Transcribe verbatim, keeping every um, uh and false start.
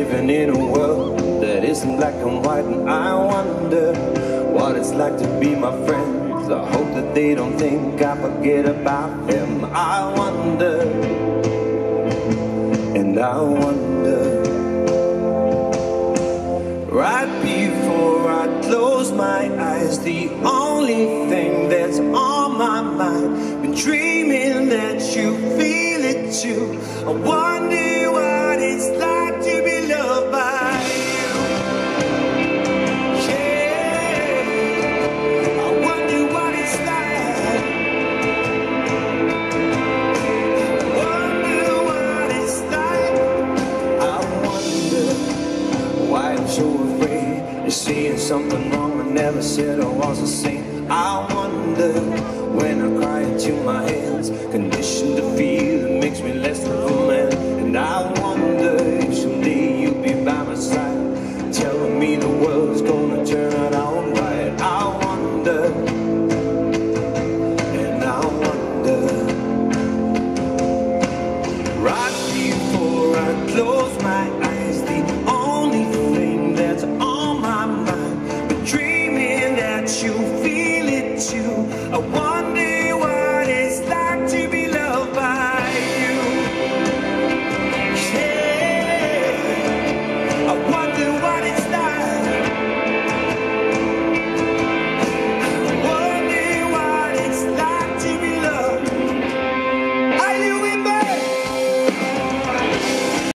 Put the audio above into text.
living in a world that isn't black and white, and I wonder what it's like to be my friends. I hope that they don't think I forget about them. I wonder, and I wonder. Right before I close my eyes, the only thing that's on my mind, been dreaming that you feel it too. I wonder what it's like to be loved by you. Yeah, I wonder what it's like. I wonder what it's like. I wonder why I'm so afraid of seeing something wrong. I never said I was a saint.